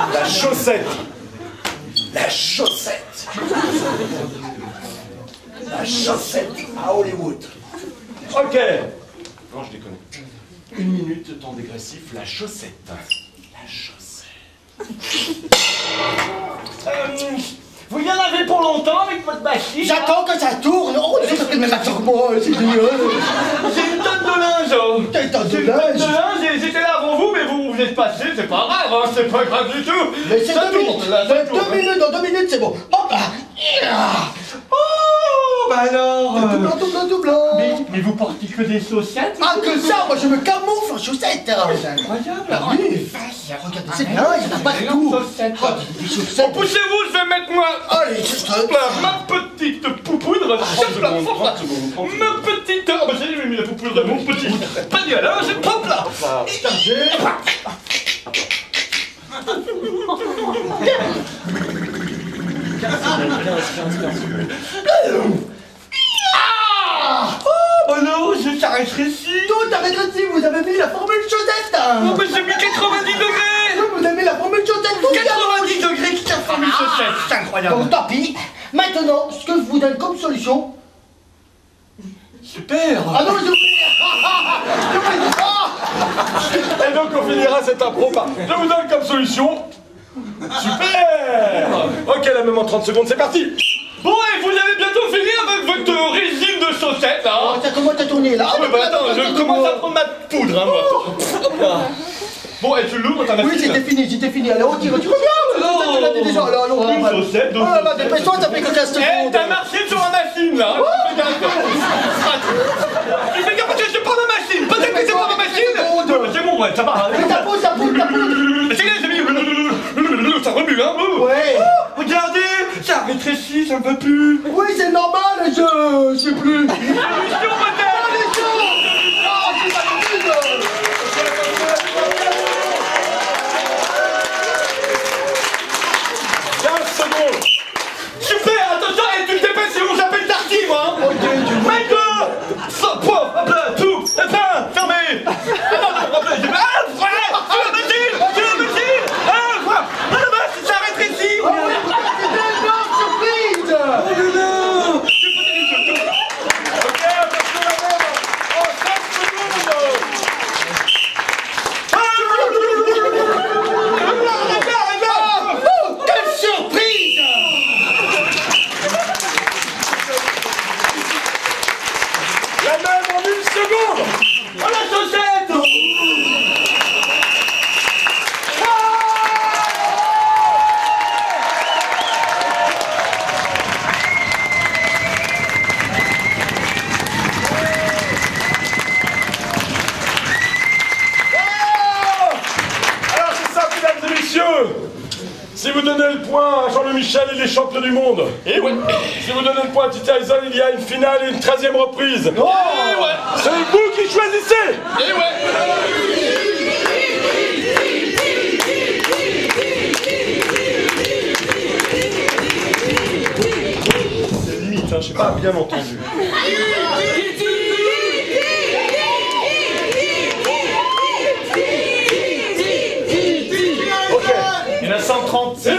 La chaussette. La chaussette. La chaussette à Hollywood. Ok. Non, je déconne. 1 minute, temps dégressif, la chaussette. La chaussette. Vous y en avez pour longtemps avec votre machine? J'attends que ça tourne. Oh, tu fais même ça sur moi, c'est génial. J'ai une tonne de linge. T'as une tonne de J'ai une linge. tonne de linge, j'étais là avant vous, mais vous êtes passé, c'est pas grave, hein, c'est pas grave du tout. Mais c'est Ça 2 tourne, minutes. là, ça tourne. Dans 2 minutes, c'est bon. Hop là. Oh, bah alors. Tout blanc. Mais vous portez que des chaussettes? Ah, que ça, moi je me camoufle en chaussettes. C'est incroyable. Ah oui. Regardez, c'est bien, il y en a pas de tout. Chaussettes. Oh, des chaussettes. Poussez-vous, je vais mettre moi. Allez, juste Ma petite poupoudre, ma petite... Ah bah j'ai mis la poupoudre de mon petit panier là, j'ai hop là. Oh bah non, ça rétrécit. Tout arrête ici, vous avez mis la formule chausette. Oh bah j'ai mis 90 degrés. Vous avez mis la formule chausette. 90 degrés qui t'a formé chaussette, c'est incroyable. Bon, tant pis. Maintenant, ce que je vous donne comme solution... Super. Ah non, j'ai oublié. Et donc on finira cette impro par je vous donne comme solution. Super. Ok, là même en 30 secondes, c'est parti. Bon, et vous allez bientôt finir avec votre régime de chaussettes, hein. Oh, ça commence à tourner là. Ah ouais, bah attends, je commence à prendre ma poudre, hein, moi. Hop là. Bon, et tu l'ouvres, ta machine? Oui, c'était fini. Allez, retire. Regarde, déjà, là, non. Une chaussette, Oh là là, dépêche-toi, ça fait que 15 secondes. Eh, t'as marché sur la machine, là. Fais gaffe. Tu fais gaffe parce que c'est pas ma machine. Peut-être que c'est pas ma machine. Ouais, c'est bon, ouais, ça va. Mais ta poudre. C'est bien, j'ai mis... Ça remue, hein. Ouais. Regardez, ça rétrécit, ça ne veut plus. Oui, c'est normal, je sais plus. Solution, peut-être. C'est pas possible. 15 secondes. Super, attention, et tu te dépêches sinon j'appelle Darky, moi. Mec, hop là, tout, fermé. Attends, hop là, ça rétrécit. Oh, c'était une énorme surprise. Oh non. Ok, attention la même. En 5 secondes. Oh, quelle surprise. La même en 1 seconde. Oh la chaussette. Alors c'est ça, mesdames et messieurs. Si vous donnez le point à Jean-Louis Michel, il est champion du monde. Et ouais. Si vous donnez le point à Titi Tyson, il y a une finale et une 13e reprise. Oh ouais. C'est vous qui choisissez. Et ouais. C'est limite, hein, je sais pas bien entendu. Ok. Il y en a 130. C'est